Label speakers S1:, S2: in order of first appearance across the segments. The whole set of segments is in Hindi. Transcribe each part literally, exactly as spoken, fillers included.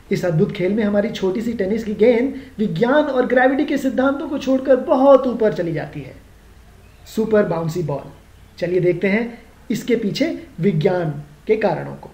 S1: इस अद्भुत खेल में हमारी छोटी सी टेनिस की गेंद विज्ञान और ग्रेविटी के सिद्धांतों को छोड़कर बहुत ऊपर चली जाती है। Super bouncy ball. चलिए देखते हैं इसके पीछे विज्ञान के कारणों को।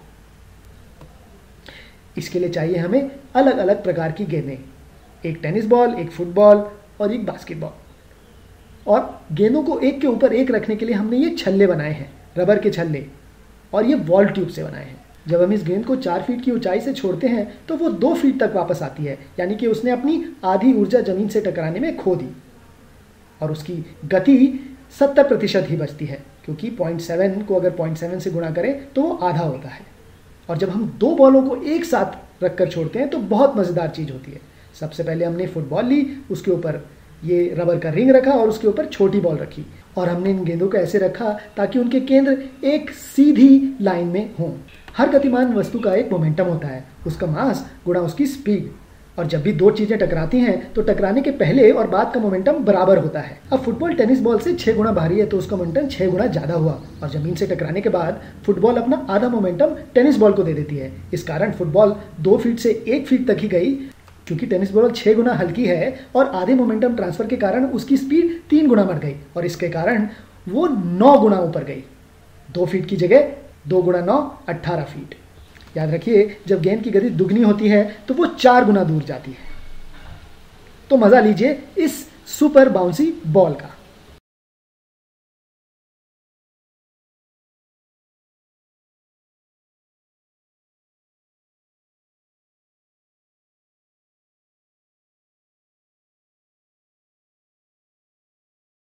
S1: इसके लिए चाहिए हमें अलग अलग प्रकार की गेंदें, एक टेनिस बॉल, एक फुटबॉल और एक बास्केटबॉल। और गेंदों को एक के ऊपर एक रखने के लिए हमने ये छल्ले बनाए हैं, रबर के छल्ले, और ये वॉल ट्यूब से बनाए हैं। जब हम इस गेंद को चार फीट की ऊंचाई से छोड़ते हैं तो वो दो फीट तक वापस आती है, यानी कि उसने अपनी आधी ऊर्जा जमीन से टकराने में खो दी और उसकी गति सत्तर प्रतिशत ही बचती है, क्योंकि पॉइंट सेवन को अगर पॉइंट सेवन से गुणा करें तो वो आधा होता है। और जब हम दो बॉलों को एक साथ रखकर छोड़ते हैं तो बहुत मज़ेदार चीज़ होती है। सबसे पहले हमने फुटबॉल ली, उसके ऊपर ये रबर का रिंग रखा और उसके ऊपर छोटी बॉल रखी, और हमने इन गेंदों को ऐसे रखा ताकि उनके केंद्र एक सीधी लाइन में हों। हर गतिमान वस्तु का एक मोमेंटम होता है, उसका मास गुणा उसकी स्पीड, और जब भी दो चीजें टकराती हैं तो टकराने के पहले और बाद का मोमेंटम बराबर होता है। अब फुटबॉल टेनिस बॉल से छह गुना भारी है तो उसका मोमेंटम छह गुना ज्यादा हुआ, और जमीन से टकराने के बाद फुटबॉल अपना आधा मोमेंटम टेनिस बॉल को दे देती है। इस कारण फुटबॉल दो फीट से एक फीट तक ही गई, क्योंकि टेनिस बॉल छह गुना हल्की है और आधे मोमेंटम ट्रांसफर के कारण उसकी स्पीड तीन गुना बढ़ गई, और इसके कारण वो नौ गुना ऊपर गई। दो फीट की जगह दो गुणा नौ अट्ठारह फीट। याद रखिए, जब गेंद की गति दुगनी होती है तो वो चार गुना दूर जाती है। तो मजा लीजिए इस सुपर बाउंसी बॉल का।